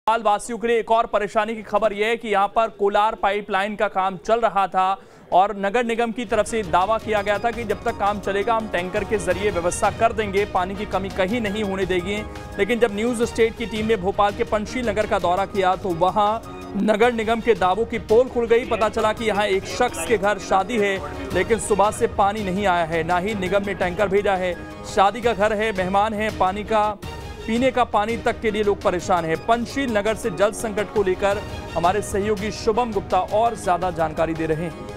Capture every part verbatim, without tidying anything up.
भोपाल वासियों के लिए एक और परेशानी की खबर यह है कि यहां पर कोलार पाइपलाइन का काम चल रहा था और नगर निगम की तरफ से दावा किया गया था कि जब तक काम चलेगा हम टैंकर के जरिए व्यवस्था कर देंगे, पानी की कमी कहीं नहीं होने देंगे। लेकिन जब न्यूज स्टेट की टीम ने भोपाल के पंचशील नगर का दौरा किया तो वहां नगर निगम के दावों की पोल खुल गई। पता चला कि यहाँ एक शख्स के घर शादी है लेकिन सुबह से पानी नहीं आया है, ना ही निगम ने टैंकर भेजा है। शादी का घर है, मेहमान है, पानी का पीने का पानी तक के लिए लोग परेशान हैं। पंचशील नगर से जल संकट को लेकर हमारे सहयोगी शुभम गुप्ता और ज्यादा जानकारी दे रहे हैं।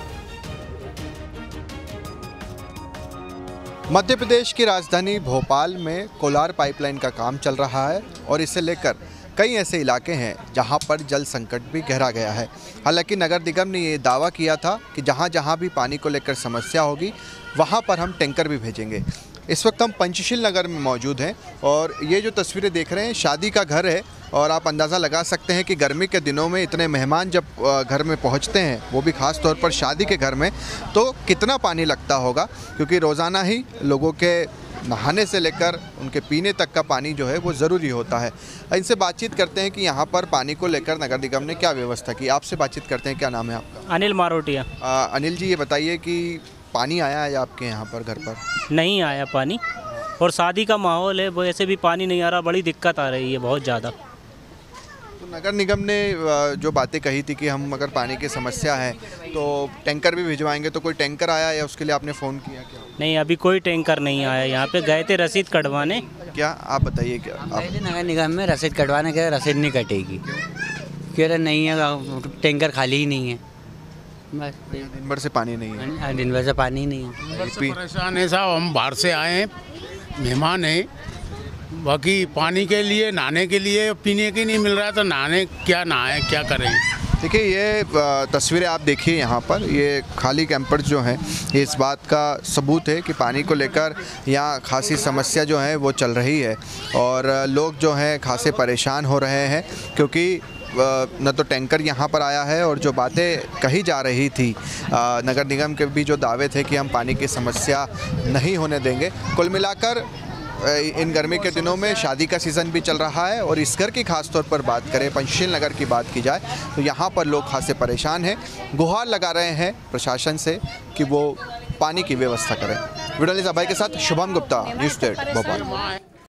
मध्य प्रदेश की राजधानी भोपाल में कोलार पाइपलाइन का काम चल रहा है और इसे लेकर कई ऐसे इलाके हैं जहां पर जल संकट भी गहरा गया है। हालांकि नगर निगम ने ये दावा किया था कि जहां जहां भी पानी को लेकर समस्या होगी वहां पर हम टैंकर भी भेजेंगे। इस वक्त हम पंचशील नगर में मौजूद हैं और ये जो तस्वीरें देख रहे हैं शादी का घर है और आप अंदाज़ा लगा सकते हैं कि गर्मी के दिनों में इतने मेहमान जब घर में पहुंचते हैं, वो भी ख़ास तौर पर शादी के घर में, तो कितना पानी लगता होगा, क्योंकि रोज़ाना ही लोगों के नहाने से लेकर उनके पीने तक का पानी जो है वो ज़रूरी होता है। इनसे बातचीत करते हैं कि यहाँ पर पानी को लेकर नगर निगम ने क्या व्यवस्था की। आपसे बातचीत करते हैं, क्या नाम है आपका? अनिल मारोटिया। अनिल जी, ये बताइए कि पानी आया है आपके यहाँ पर घर पर? नहीं आया पानी, और शादी का माहौल है, वैसे भी पानी नहीं आ रहा, बड़ी दिक्कत आ रही है बहुत ज़्यादा। तो नगर निगम ने जो बातें कही थी कि हम अगर पानी की समस्या है तो टैंकर भी भिजवाएंगे, तो कोई टैंकर आया या उसके लिए आपने फ़ोन किया क्या? नहीं, अभी कोई टैंकर नहीं आया। यहाँ पे गए थे रसीद कटवाने। क्या आप बताइए? क्या आप नगर निगम में रसीद कटवाने के रसीद नहीं कटेगी, कह रहे नहीं है, टैंकर खाली ही नहीं है, बस दिन भर से पानी नहीं है। दिन भर से पानी ही नहीं है। परेशान है साहब, हम बाहर से आए हैं, मेहमान हैं, बाकी पानी के लिए, नहाने के लिए, पीने के नहीं मिल रहा है, तो नहाने क्या नहाए, क्या करें? देखिए, ये तस्वीरें आप देखिए, यहाँ पर ये खाली कैंपर्स जो हैं, ये इस बात का सबूत है कि पानी को लेकर यहाँ खासी समस्या जो है वो चल रही है और लोग जो हैं खासे परेशान हो रहे हैं, क्योंकि न तो टैंकर यहाँ पर आया है और जो बातें कही जा रही थी नगर निगम के भी जो दावे थे कि हम पानी की समस्या नहीं होने देंगे। कुल मिलाकर इन गर्मी के दिनों में शादी का सीज़न भी चल रहा है और इस घर की खास तौर पर बात करें, पंचशील नगर की बात की जाए, तो यहाँ पर लोग खासे परेशान हैं, गुहार लगा रहे हैं प्रशासन से कि वो पानी की व्यवस्था करें। वीडियो जर्नलिस्ट अभय के साथ शुभम गुप्ता, न्यूज़ स्टेट भोपाल।